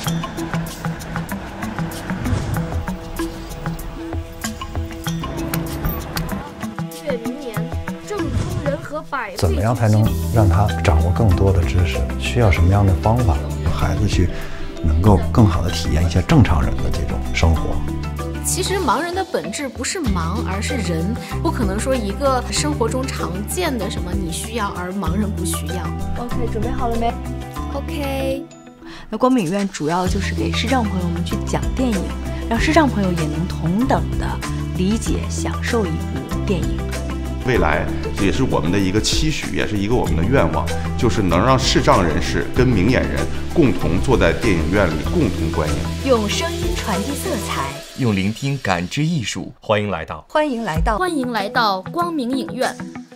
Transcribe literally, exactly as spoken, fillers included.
怎么样才能让他掌握更多的知识？需要什么样的方法，孩子去能够更好的体验一些正常人的这种生活？ 其实盲人的本质不是盲，而是人，不可能说一个生活中常见的什么你需要，而盲人不需要。 OK， 准备好了没 ？OK。 那光明影院主要就是给视障朋友们去讲电影，让视障朋友也能同等的理解、享受一部电影。 未来这也是我们的一个期许，也是一个我们的愿望，就是能让视障人士跟明眼人共同坐在电影院里共同观影， 用声音传递色彩， 用聆听感知艺术。欢迎来到， 欢迎来到， 欢迎来到光明影院。